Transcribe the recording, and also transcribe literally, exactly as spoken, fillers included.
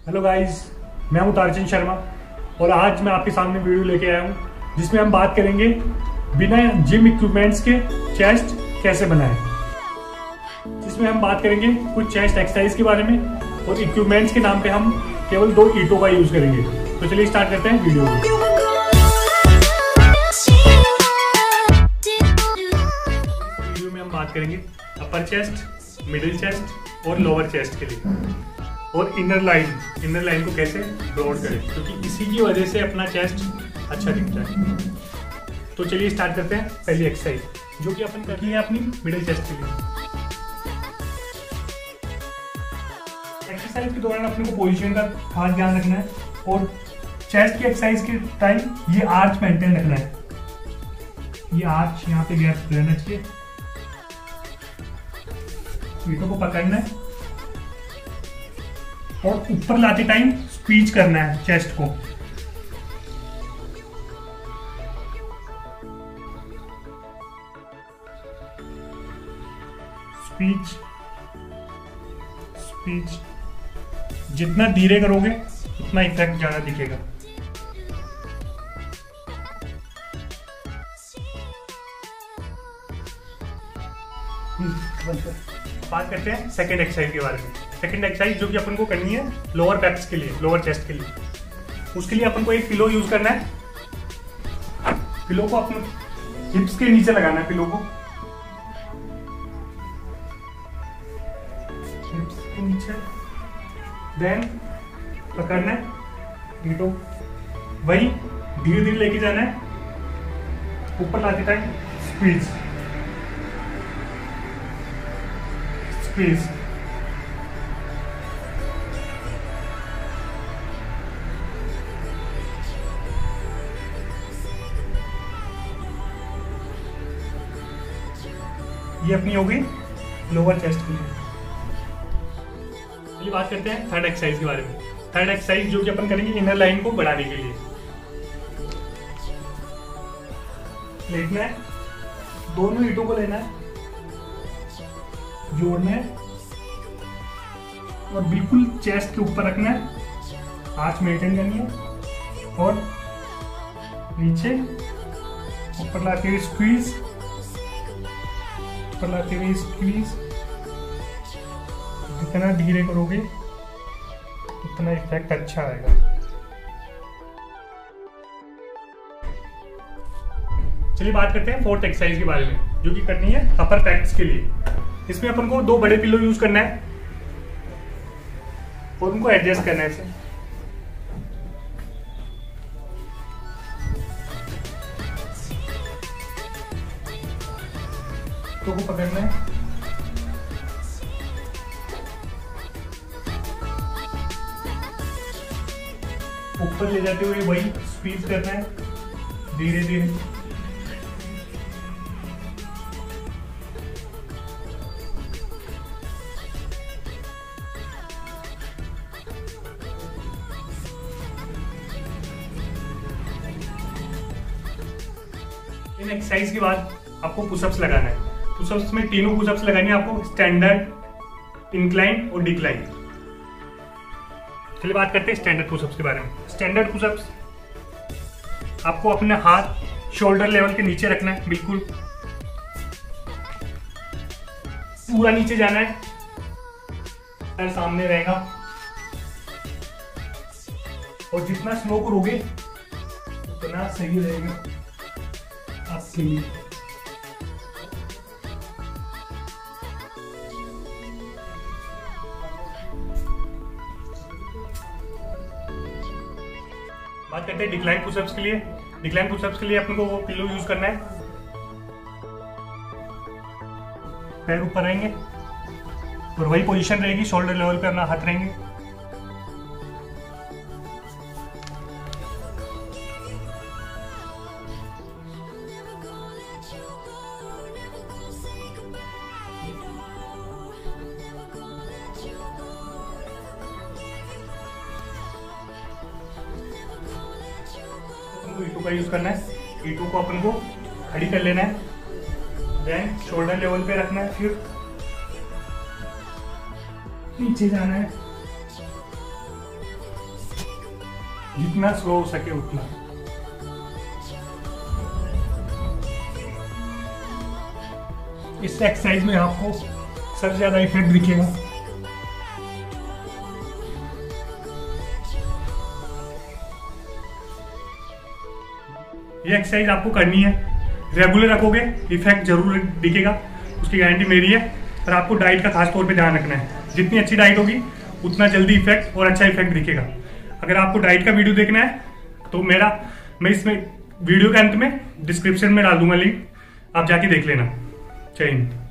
Hello guys, मैं हूं तारचंद शर्मा और आज मैं आपके सामने वीडियो लेके आया हूं जिसमें हम बात करेंगे बिना जिम इक्विपमेंट्स के चेस्ट कैसे बनाएं। जिसमें हम बात करेंगे कुछ चेस्ट एक्सरसाइज के बारे में और इक्विपमेंट्स के नाम पे हम केवल दो ईंटों का यूज करेंगे। तो चलिए स्टार्ट करते हैं वीडियो को। वीडियो में हम बात करेंगे अपर चेस्ट, मिडिल चेस्ट और लोअर चेस्ट के लिए, और इनर लाइन इनर लाइन को कैसे ब्रॉड करें, क्योंकि इसी की वजह से अपना चेस्ट अच्छा दिखता है। तो चलिए स्टार्ट करते हैं पहली एक्सरसाइज, जो कि अपन करनी है अपनी मिडिल चेस्ट के लिए। एक्सरसाइज के दौरान अपने को पोजीशन का खास ध्यान रखना है और चेस्ट की एक्सरसाइज के टाइम ये आर्च मेंटेन रखना है। ये आर्च यहाँ पे गैप रहना चाहिए। पीठों को पकड़ना है और ऊपर लाते टाइम स्क्वीज करना है चेस्ट को। स्क्वीज स्क्वीज जितना धीरे करोगे उतना इफेक्ट ज्यादा दिखेगा। बात करते हैं सेकेंड एक्सरसाइज के बारे में। सेकेंड एक्सरसाइज जो कि अपन को करनी है लोअर बैक्स के लिए, लोअर चेस्ट के लिए। उसके लिए अपन को एक पिलो यूज करना है। पिलो को अपन हिप्स के नीचे लगाना है। पिलो को हिप्स के नीचे, देन पकड़ना है ईंटों, वही धीरे धीरे लेके जाना है। ऊपर लाते टाइम स्क्वीज स्क्वीज ये अपनी हो गई लोअर चेस्ट के लिए। चलिए बात करते हैं थर्ड एक्सरसाइज के बारे में। थर्ड एक्सरसाइज जो कि अपन करेंगे इनर लाइन को बढ़ाने के लिए। लेटना है, दोनों ईंटों को लेना है, जोड़ना है और बिल्कुल चेस्ट के ऊपर रखना है। आंच मेंटेन करनी है और नीचे ऊपर लाते हुए स्क्वीज, ऊपर लाते हुए स्क्वीज। जितना धीरे करोगे उतना इफेक्ट अच्छा आएगा। चलिए बात करते हैं फोर्थ एक्सरसाइज के बारे में, जो कि करनी है अपर पैक्स के लिए। इसमें अपन को दो बड़े पिलो यूज करना है और उनको एडजस्ट करना है ऐसे। तो को पकड़ना है, ऊपर ले जाते हुए वही स्क्वीज करना है धीरे धीरे। इन एक्सरसाइज के बाद आपको पुशअप्स लगाना है। पुशअप्स में तीनों पुशअप्स लगानी है आपको, स्टैंडर्ड, इंक्लाइन और डिक्लाइन। चलिए बात करते हैं स्टैंडर्ड पुशअप्स के बारे में। स्टैंडर्ड पुशअप्स आपको अपने हाथ शोल्डर लेवल के नीचे रखना है, बिल्कुल पूरा नीचे जाना है, सर सामने रहेगा। और जितना स्लो करोगे उतना सही रहेगा आपके लिए। बात करते हैं डिक्लाइन पुशअप्स के लिए। डिक्लाइन पुशअप्स के लिए अपन को वो पिलो यूज करना है। पैर ऊपर रहेंगे और वही पोजीशन रहेगी, शोल्डर लेवल पे अपना हाथ रहेंगे। ईंटों का यूज करना है। ईंटों को अपन को खड़ी कर लेना है, देन शोल्डर लेवल पे रखना है, फिर नीचे जाना है। जितना स्लो हो सके उतना। इस एक्सरसाइज में आपको सबसे ज्यादा इफेक्ट दिखेगा। ये एक्सरसाइज आपको करनी है, रेगुलर रखोगे इफेक्ट जरूर दिखेगा, उसकी गारंटी मेरी है। और आपको डाइट का खास तौर पे ध्यान रखना है, जितनी अच्छी डाइट होगी उतना जल्दी इफेक्ट और अच्छा इफेक्ट दिखेगा। अगर आपको डाइट का वीडियो देखना है तो मेरा मैं इसमें वीडियो के अंत में डिस्क्रिप्शन में डाल दूंगा लिंक, आप जाके देख लेना। जय हिंद।